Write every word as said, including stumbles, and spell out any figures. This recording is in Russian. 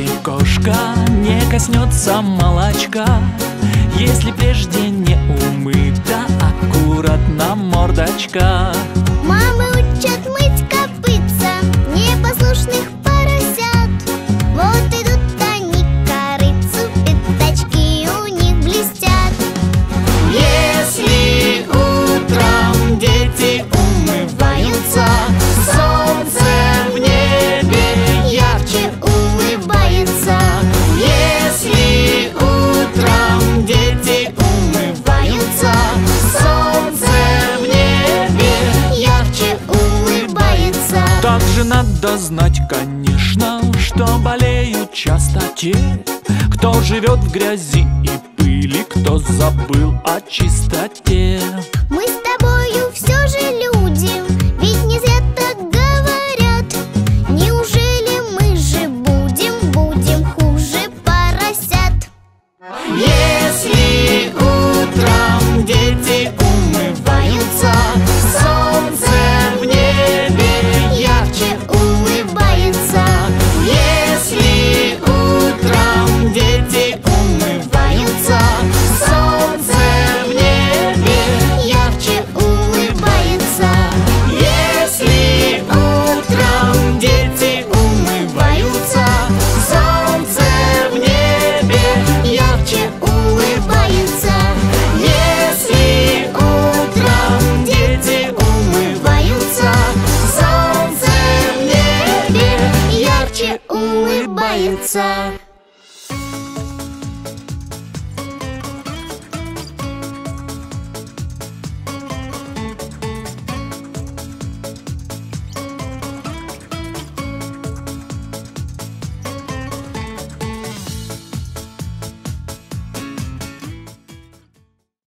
Если кошка не коснется молочка, если прежде не умыта аккуратно мордочка. Мамы учат мыть копытца непослушных поросят. Вот идут они к корыцу, пятачки у них блестят. Если утром дети умываются, солнце в небе ярче улыбается. Если утром дети умываются, солнце в небе ярче улыбается. Также надо знать, конечно, что болеют часто те, кто живет в грязи и пыли, кто забыл о чистоте.